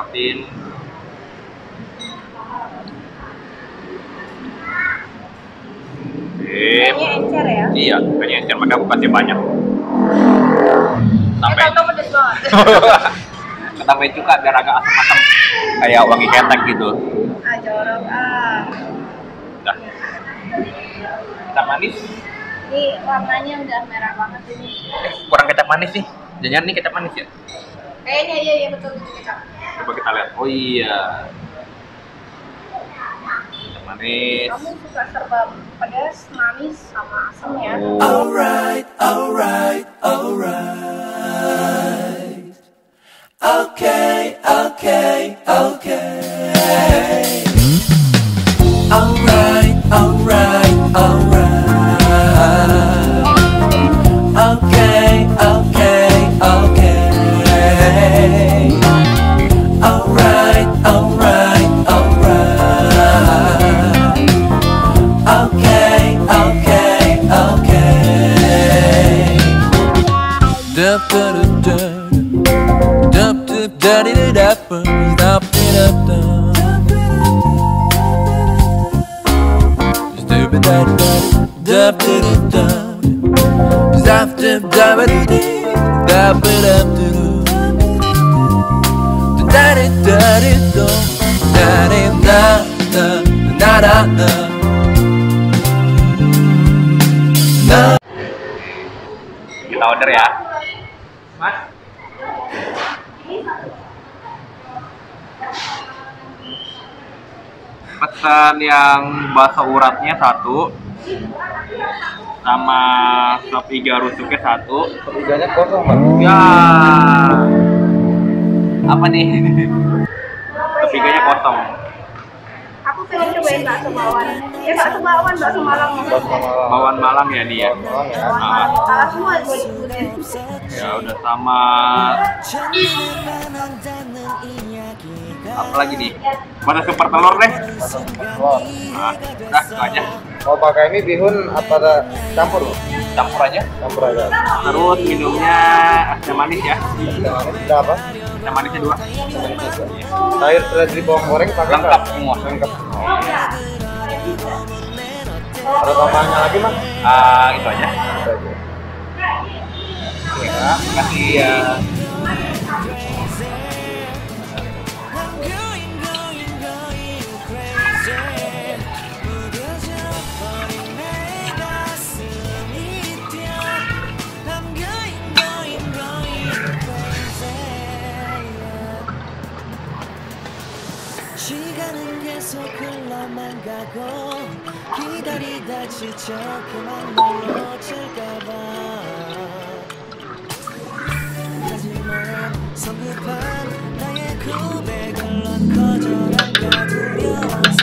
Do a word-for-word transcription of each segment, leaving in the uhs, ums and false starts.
nikmatin. Kayaknya encer ya? Iya, kayaknya encer, makanya aku kasih banyak. Sampai eh, tau pedes banget. tambahin cuka biar agak asam-asam kayak wangi ketek gitu. Ah, jorok ah. Udah. Kecap manis. Ini warnanya udah merah banget ini. Eh, kurang kecap manis nih. Jangan nih kecap manis ya? Kayaknya iya iya betul betul kecap. Coba kita lihat. Oh iya. Kecap manis. Kamu suka serba pedas, manis, sama asam ya? Alright, alright, alright. Okay, okay, okay. Alright, alright, alright. Okay, okay, okay. Alright, alright, alright. Okay, okay, okay. Dup, dup, dup, dup, dup, dup, dup, dup, dup, dup. Stupid, dup, dup, dup, dup, dup. Dup, dup, dup, dup, dup, dup, dup. Da-di, da-di, do. Da-di, da, da, da, da, da. Da. Kita order ya. Mas. Pesan yang bakso uratnya satu, sama sop iga rusuknya satu. Sop iganya kosong, Bang. Ya. Apa nih? Sop iganya kosong. Aku pengen cobain bakso bawang. Ya bakso bawang, bakso Malang. Bakso Malang. Bawang Malang ya dia. Bawang Malang ya. Bawang Malang. Salah semua gue disebutin. Ya udah sama. Apa lagi nih? Mana super telur deh? Oh, Nah, udah itu aja. mau pakai ini bihun apa ada campur? Campur aja. Campur aja. Terus minumnya es manis ya. Ada apa? Es manisnya dua. Sayur seledri bawang goreng pakai Lengkap nggak? semua. Lengkap. Ada tambahannya lagi, Mas? Ah, itu aja. Ada aja. Ya, kasih ya. 시간은 계속 흘러만 가고 기다리다 지쳐 그만 널 놓칠까봐 하지만 성급한 나의 고백을 넌 거절할까 두려워서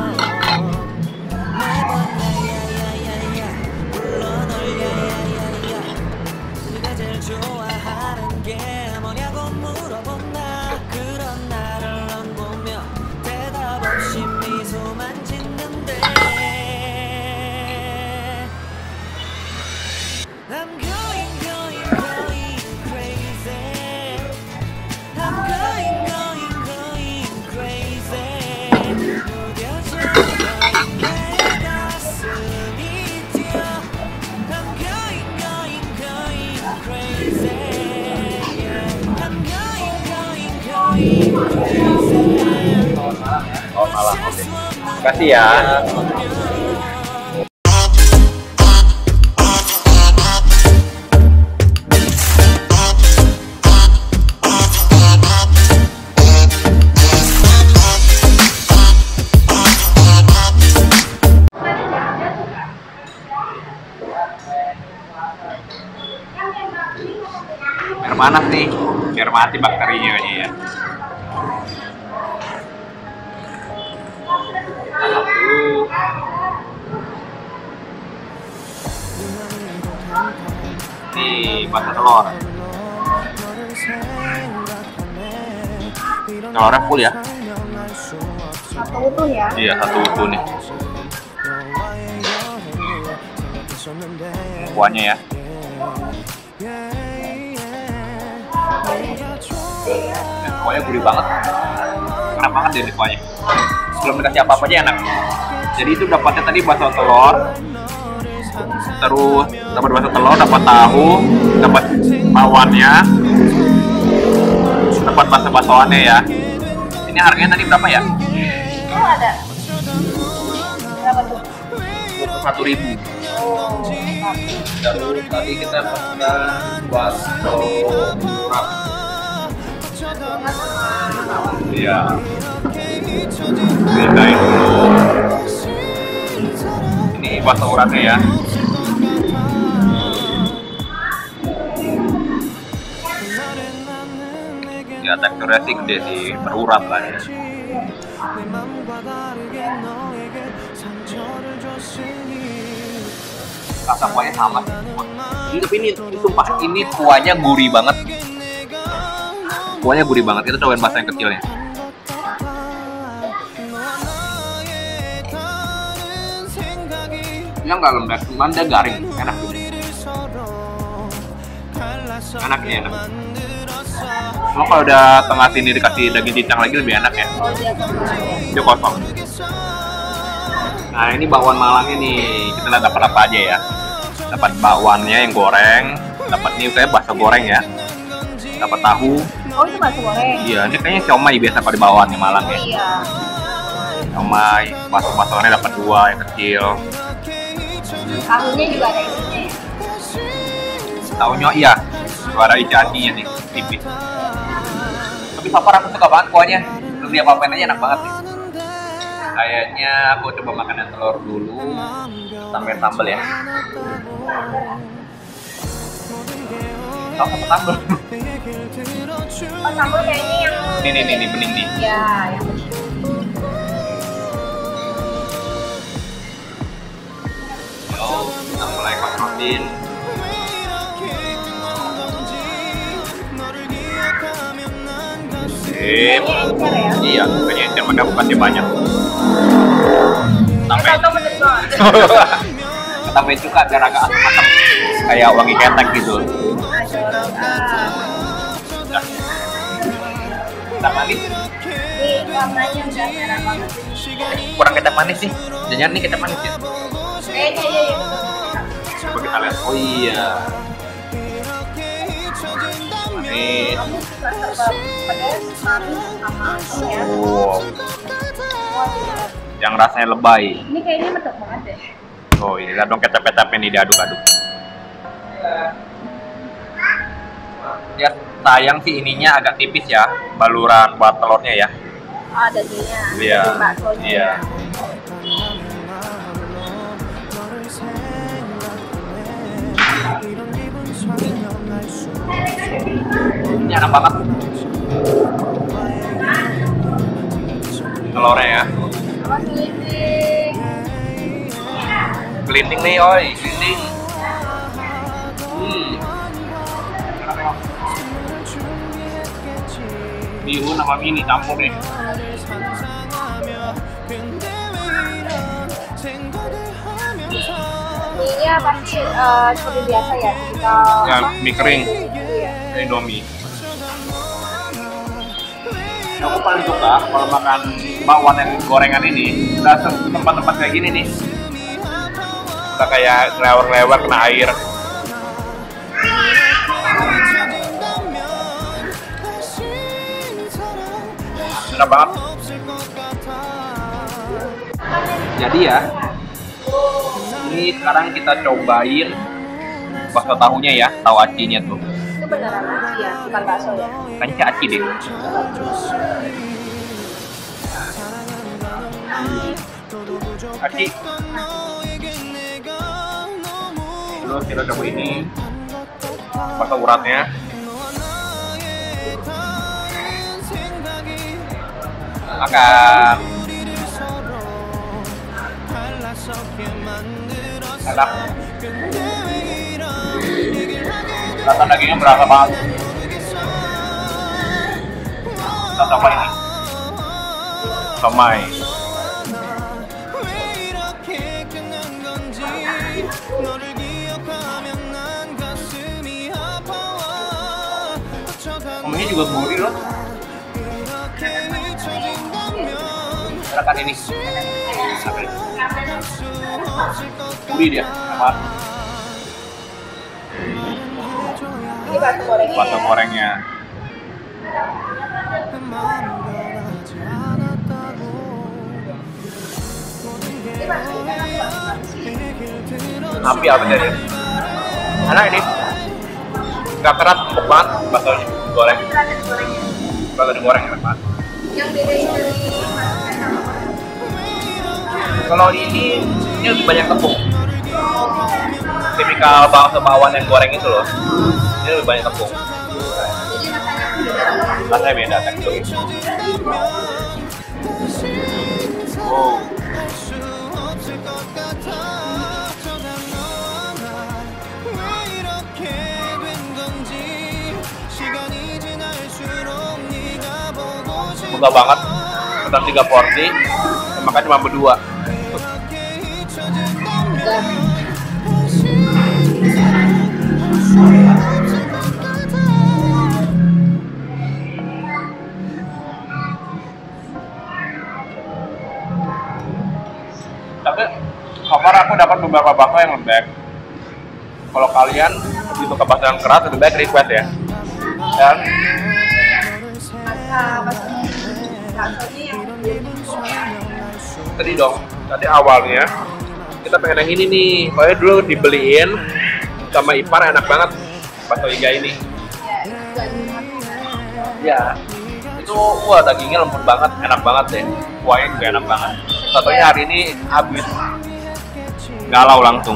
매번 야야야야야 불러 널 야야야야 네가 제일 좋아하는 게 뭐냐고 물어본다 그런 나를 넌 보며 대답 없이 미소만 짓는데 I'm going going going crazy I'm going going going crazy 무뎌져 버린 내 가슴이 뛰어 I'm going going going crazy I'm going going going crazy Oh, malah. Oke. Kasih ya. Biar panas nih, biar mati bakterinya kayaknya ya. Satu. Nih, bakso telur. Telurnya full ya? Satu utuh ya? Iya, satu utuh nih. Kuahnya ya. Kuahnya gurih banget. enak banget deh nih kuahnya. Belum dikasih apa-apa aja enak. Jadi itu dapatnya tadi bakso telur, terus dapat bakso telur, dapat tahu, dapat bawangnya, dapat bakso-baksoannya ya. Ini harganya tadi berapa ya? Oh ada. Berapa tuh? Satu ribu. Oh. Terus tadi kita pesan bakso urat. Iya. Bedain dulu. Ini bakso uratnya ya. Ya teksturnya sih gede sih, berurat lah ya. Rasa kuahnya sama sih. Ini tapi ini sumpah ini kuahnya gurih banget. Kuahnya gurih banget. Kita cobain bakso yang kecilnya. Dia nggak lembek, cuman dia garing, enak gitu. Enak ini enak. Cuma kalau udah tengah sini dikasih daging cincang lagi lebih enak ya. Oh dia kosong aja. Dia kosong. Nah ini bakwan Malangnya nih, kita lihat dapat apa aja ya. Dapat bakwannya yang goreng, dapat nih kayak bakso goreng ya. Dapat tahu. Oh itu bakso goreng. Iya, ini kayaknya siomay biasa kalau di bakwannya Malang ya. Iya. Siomay, bakso-baksoannya dapat dua yang kecil. Tahunya juga ada isinya ya. Tahunya iya, ada icaninya nih, tipis. Tapi papar aku suka banget kuahnya, belum dia apa-apain aja enak banget nih. Kayaknya aku coba makan yang telur dulu, sampai sambal ya. Sama sambal. Oh sambal kayaknya yang Nih nih nih, nih bening nih. ya yang Yo, kita mulai konsumsin. Sip. Iya, kayaknya yang mereka bukannya banyak. Sampai atau bener banget. tambahin cuka biar agak asam-asam kayak wangi ketek gitu. Adorong ah. Udah. Kita manis. Ini warnanya udah merah banget. Kurang kecap manis sih. Jangan nih kecap manis ya. Kayaknya iya iya. Coba kita lihat. Oh iya. Manis. Aku suka serba pedas, manis sama asam ya. Wow. Wah, gila. Yang rasanya lebay. Ini kayaknya mantap banget deh. Oh ini lihat dong kecap-kecapnya nih diaduk-aduk. Ya sayang sih ininya agak tipis ya, baluran buat telurnya ya. Oh, dagingnya. Iya. Daging baksonya. Iya. Ini enak banget. Telurnya ya. Oh, seliding. Gelinding nih, oi, gelinding. Hmm. Bihun sama mie campur nih. Mie-nya pasti eh, seperti biasa ya, kita Ya, mie kering. Iya. Indomie. Aku paling suka kalau makan bakwan yang gorengan ini, udah tempat-tempat kayak gini nih. Udah kayak lewer-lewer kena air. Enak banget. Jadi ya, ini sekarang kita cobain bakso tahunya ya, tahu acinya tuh. Itu beneran aci ya, bukan bakso ya. Kayaknya kayak aci deh. Aci. Terus kita coba ini bakso uratnya. Makan. Enak. Rasa dagingnya berasa banget. Kita coba ini. Somai. Ini juga gurih loh. Gerakan ini. Gurih dia, enak. Ini bakso gorengnya. Bakso gorengnya. Ini bakso ikan apa? Api apa jadi? Enak ini. Gak keras, empuk banget baksonya goreng. Terasa gorengnya. Bakso digoreng enak banget. Yang bedain dari masakan apa? Kalau ini, ini lebih banyak tepung. Tipikal bakso bakwan yang goreng itu loh. Ini lebih banyak tepung. Jadi rasanya beda. Rasanya beda tekstur. Oh. Mudah banget. Pesan tiga porsi, makan cuma berdua. Tapi so far aku dapat beberapa bakso yang lembek. Kalau kalian lebih suka bakso yang keras, lebih baik request ya. Dan Rasa baksonya yang tadi dong, tadi awalnya kita pengen yang ini nih. Soalnya dulu dibeliin sama ipar, enak banget bakso iga ini. Ya, itu wah dagingnya lembut banget, enak banget deh. Kuahnya juga enak banget. Satunya hari ini habis, galau langsung.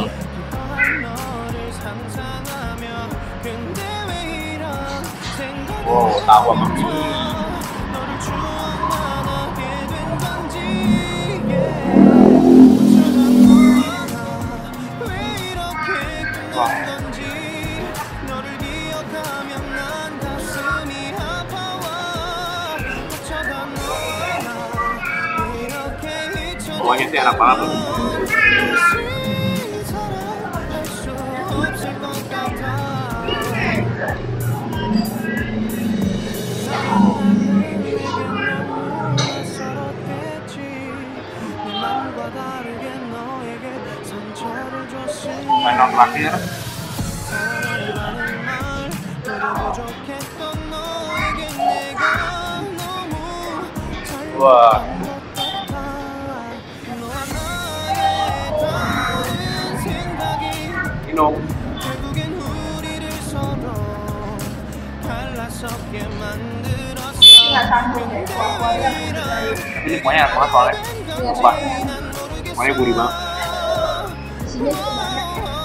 Wow, tahu sama mie. Wah. Kuahnya sih enak banget tuh. Final terakhir. Wah. Minum. nggak sanggup deh. Kuah-kuahnya Ini kuahnya enak banget soalnya. Sumpah. Kuahnya gurih banget. di sini tuh banyak.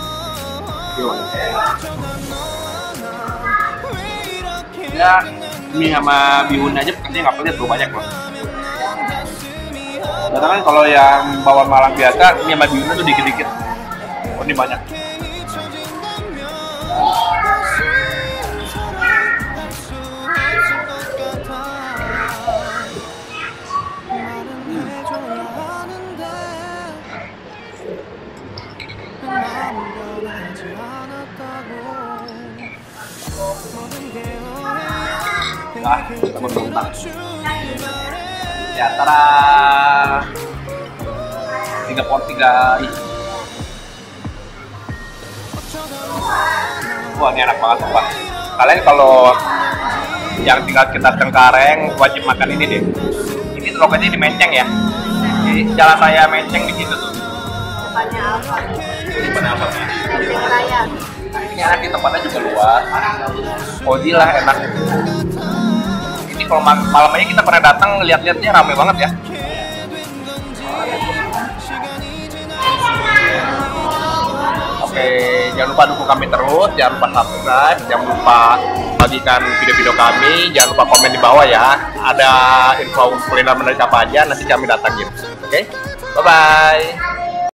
Ya, mie sama bihun aja pasti nggak pelit tuh, banyak loh. Karena kan kalau yang bawang Malang biasa, mie sama bihunnya tuh dikit-dikit. Oh, ini banyak. Nah, kita berbentak. Ya, antara tiga porsi guys. Wah, ini enak banget sumpah. Kalian kalau yang tinggal kita Cengkareng wajib makan ini deh. Ini lokasinya di Menceng ya. Di Jalan Raya Menceng di situ tuh. Depannya apa? Depannya apa sih? Depannya raya. Ini enak, di tempatnya juga luas. Cozy lah, enak. Ini kalau mal- malam aja kita pernah datang, lihat-lihatnya rame banget ya. Oke, jangan lupa dukung kami terus, jangan lupa subscribe, jangan lupa bagikan video-video kami, jangan lupa komen di bawah ya. Ada info kuliner menarik apa aja, nanti kami datangin. Oke, bye-bye.